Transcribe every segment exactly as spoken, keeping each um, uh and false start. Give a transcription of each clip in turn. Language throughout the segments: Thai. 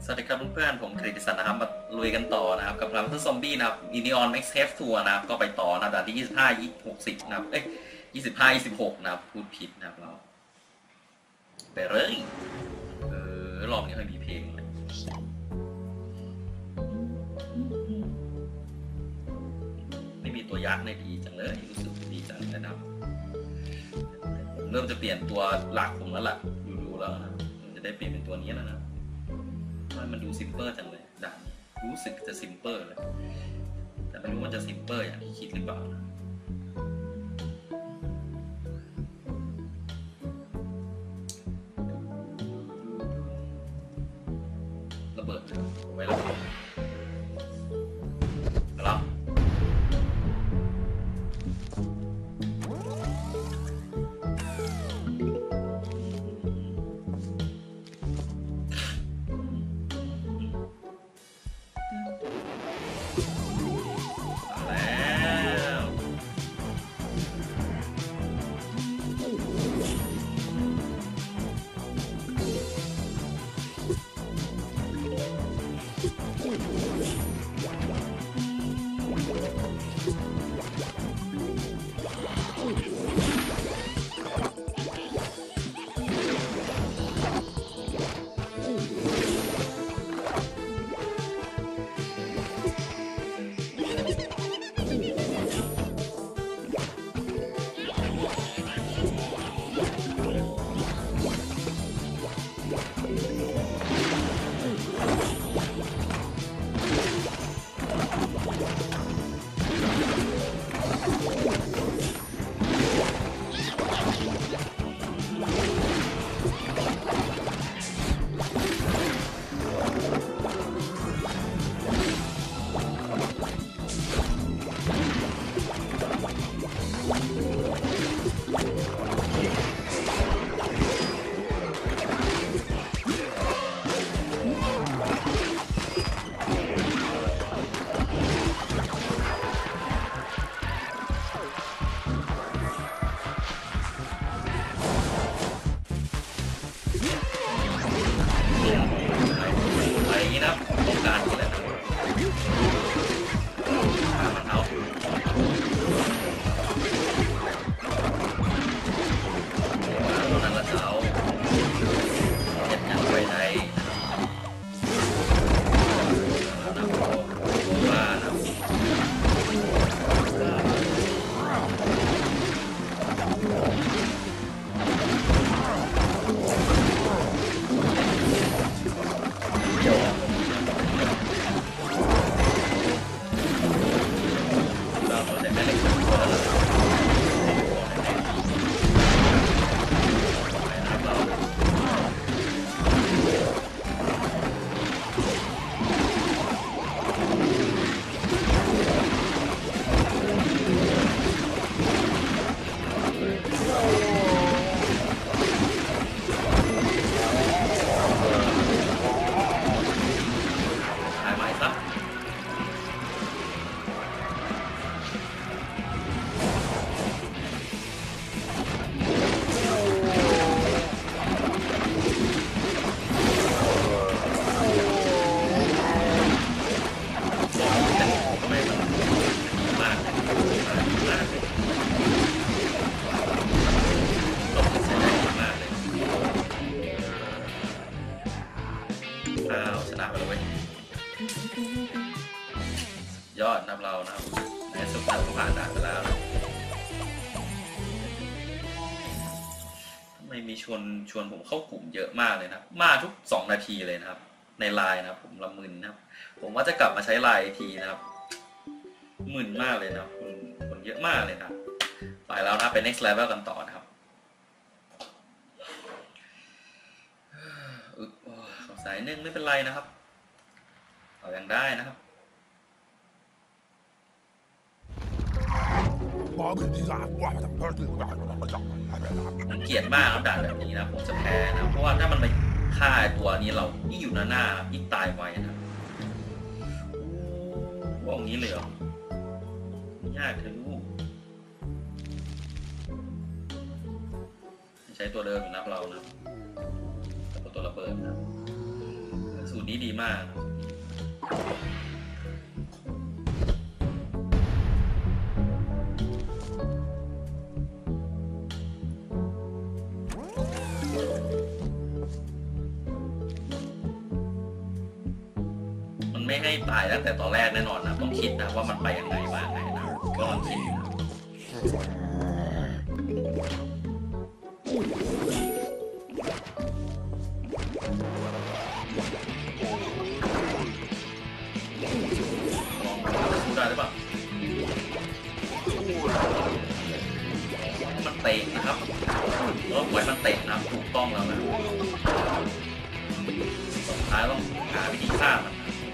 สวัสดีครับเพื่อนๆผมคริสสันนะครับมาลุยกันต่อนะครับกับรัมเพื่อซอมบี้นะครับอินิออนแม็กซ์เทฟทัวร์นะครับก็ไปต่อนะด่านที่ยี่สิบห้า ยี่สิบหก สิบนะครับเอ้ยยี่สิบห้า ยี่สิบหกนะครับพูดผิดนะครับเราไปเลยเออรอบนี้ค่อยมีเพลงเลยไม่มีตัวยักษ์ในดีจังเลยรู้สึกดีจังนะครับเริ่มจะเปลี่ยนตัวหลักผมแล้วล่ะดูๆแล้วนะจะได้เปลี่ยนเป็นตัวนี้แล้วนะมันดูซิมเปิลจังเลยด่านรู้สึกจะซิมเปิลเลยแต่ไม่รู้มันจะซิมเปิลอย่างที่คิดหรือเปล่าระเบิดไว้แล้วแล้วยอดนับเรานะครับในสุดท้ายก็ผ่านด่านไปแล้วนะทำไมมีชวนชวนผมเข้ากลุ่มเยอะมากเลยนะมาทุกสองนาทีเลยนะครับในไลน์นะผมละมึนนะครับผมว่าจะกลับมาใช้ไลน์ทีนะครับมึนมากเลยนะคนคนเยอะมากเลยนะไปแล้วนะไป next level กันต่อนะครับอึ๊บสงสัยนึ่งไม่เป็นไรนะครับเอายังได้นะครับผมเกลียดมากครับด่านแบบนี้นะผมจะแพ้นะเพราะว่าถ้ามันไปฆ่าตัวนี้เราที่อยู่หน้าหน้ายิ่งตายไวนะว่าอย่างนี้เลยเหรอยากเธอลูกใช้ตัวเดิมนับเรานะตัวระเบิดนะ ศูนย์นี้ดีมากมันไม่ให้ตายตั้งแต่ตอนแรกแน่นอนนะต้องคิดนะว่ามันไปยังไงมาไงนะก็ลองคิดได้หรือเปล่ามันเตะนะครับแล้วปล่อยมันเตะนะถูกต้องแล้วนะสุดท้ายต้องหาวิธีฆ่ามัน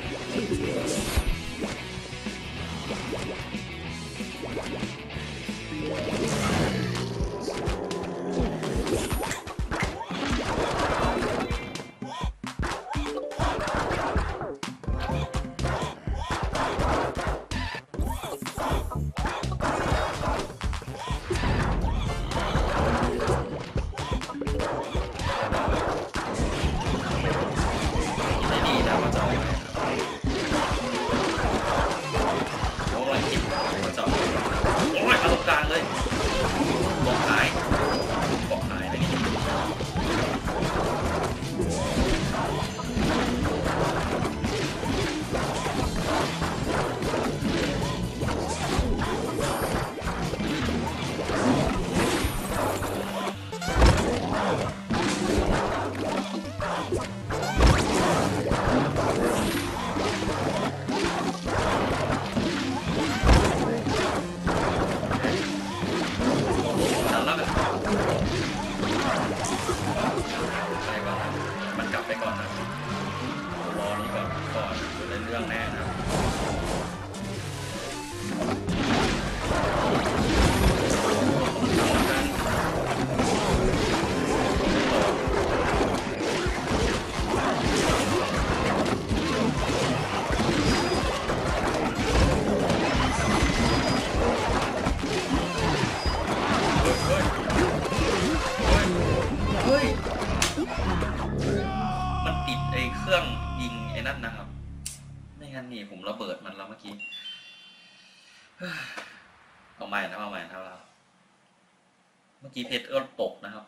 เอาใหม่นะเอาใหม่เท่าแล้วเมื่อกี้เพชรเอื้อตกนะครับ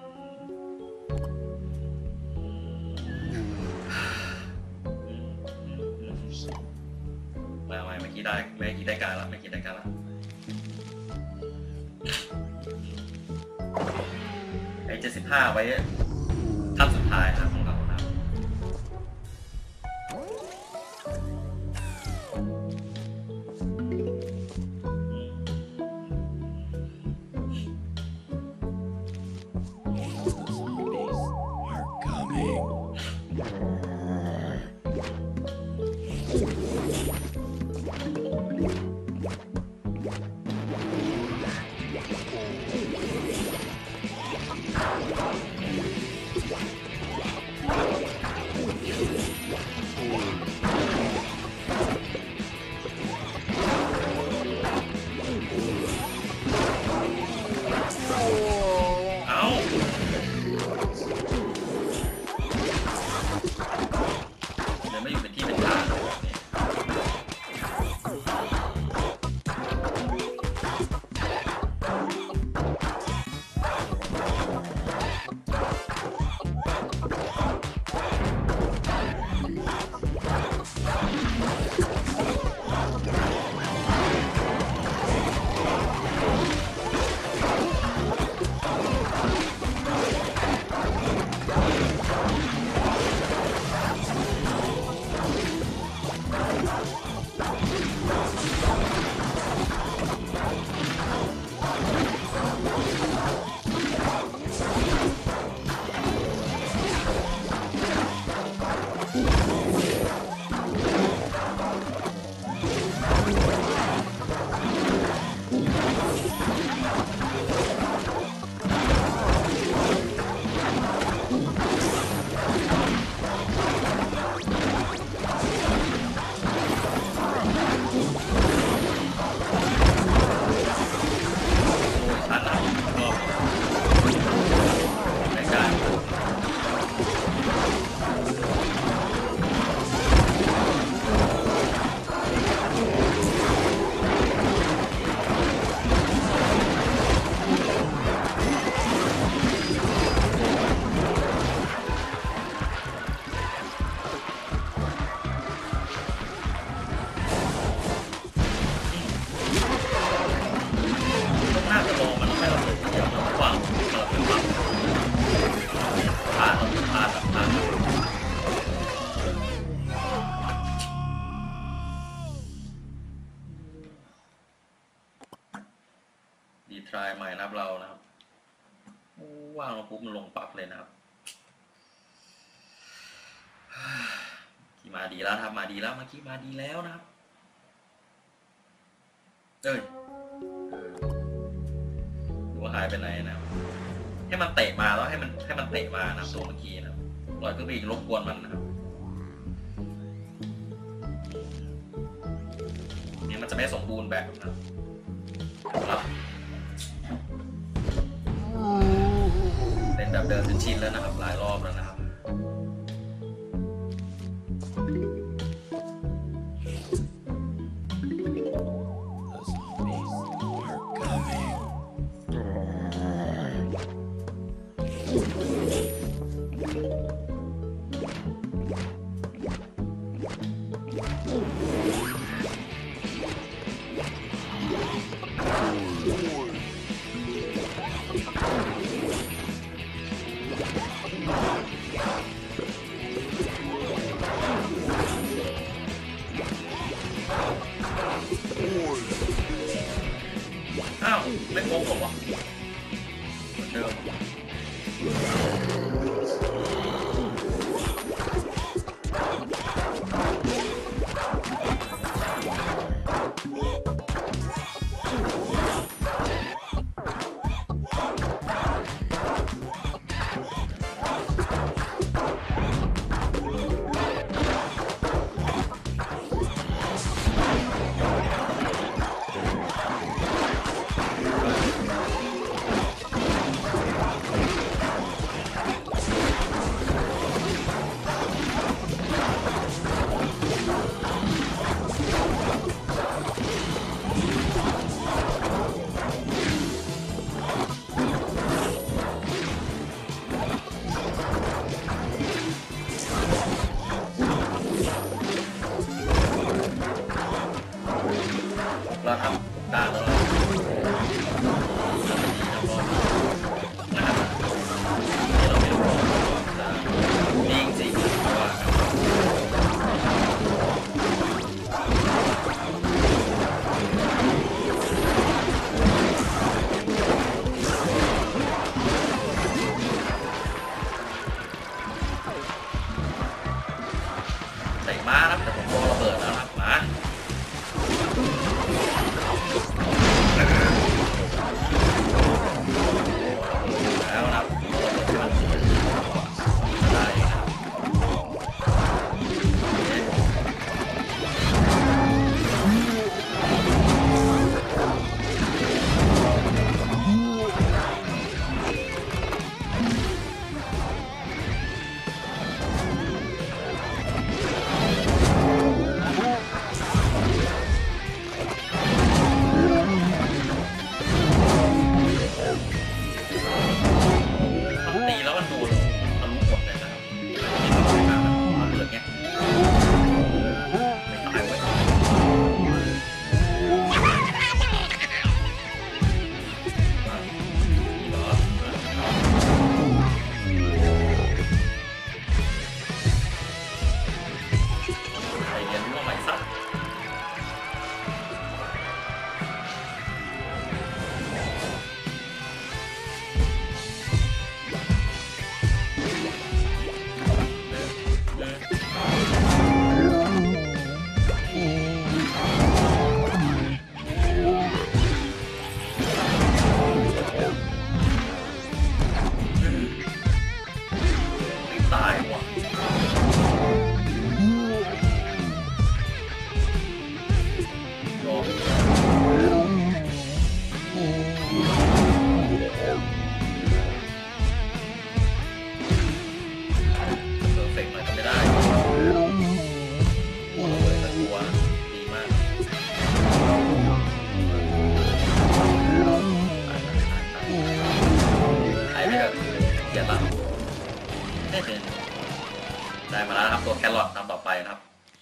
ไม่เอาใหม่เมื่อกี้ได้เมื่อกี้ได้การแล้วเมื่อกี้ได้การแล้วไอ้เจ็ดสิบห้าไว้ขั้นสุดท้ายนะของเรานะทรายใหม่นะครับเรานะครับว่างลงปุ๊บมันลงปั๊บเลยนะครับมาดีแล้วครับมาดีแล้วเมื่อกี้มาดีแล้วนะครับเอ้ยดูว่าหายไปไหนนะครับให้มันเตะมาแล้วให้มันให้มันเตะมานะตัวเมื่อกี้นะครับปล่อยก็ไปรบกวนมันนะครับเนี่ยมันจะไม่สมบูรณ์แบบนะครับเป็นแบบเดิมจนชินแล้วนะครับหลายรอบแล้วนะครับอ้าวไม่ครบหรอวะเหมือนเดิมแล้วครับด่าแล้วนะครับเราไม่รู้จริงจริงว่าใส่ม้าครับแต่ผมรอระเบิดแล้วครับมาแล้วนะครับได้ตีแล้วมันโดนทะลุหมดเลยนะครับเลือดเงี้ยไม่ตายเว้ยนี่เหรอใครเรียนรู้ใหม่สักตายว่ะโดนเพอร์เฟกต์หน่อยก็ไม่ได้โอ้ยแต่ตัวดีมากหายไปเถอะเกลียดละได้มาแล้วนะครับตัวแครอทตามต่อไปนะครับ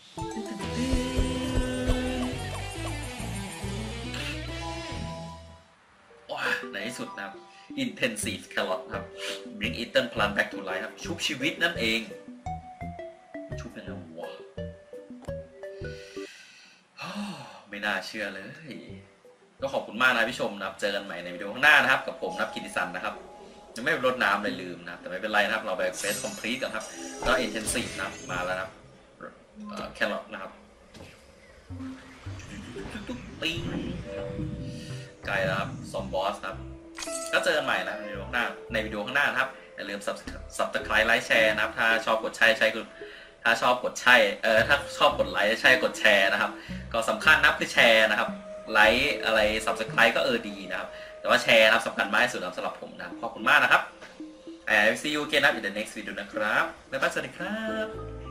ว้าในที่สุดนะครับ intensive carrot ครับ bring eaten plant back to life ครับชุบชีวิตนั่นเองชุบยังไงวะไม่น่าเชื่อเลยก็ขอบคุณมากนะพี่ชมนะครับเจอกันใหม่ในวิดีโอข้างหน้านะครับกับผมนับกิติสันนะครับยังไม่รดน้ำเลยลืมนะแต่ไม่เป็นไรนะครับเราไปเฟสคอมพลีทกันครับก็อินเทนซีฟนะมาแล้วนะครับแครอทนะครับปิ้งไกลแล้วครับซอมบอสครับก็เจอกันใหม่นะในวิดีโอข้างหน้าในวิดีโอข้างหน้านะครับอย่าลืม Subscribe ไลค์แชร์นะครับถ้าชอบกดใช่ใช่คือถ้าชอบกดใช่เออถ้าชอบกดไลค์ใช่กดแชร์นะครับก็สำคัญนะคือแชร์นะครับไลค์อะไร Subscribe ก็เออดีนะครับแต่ว่าแชร์นะครับสำคัญมากที่สุดสำหรับผมนะขอบคุณมากนะครับ I will see you again in the next video นะครับบ๊ายบายสวัสดีครับ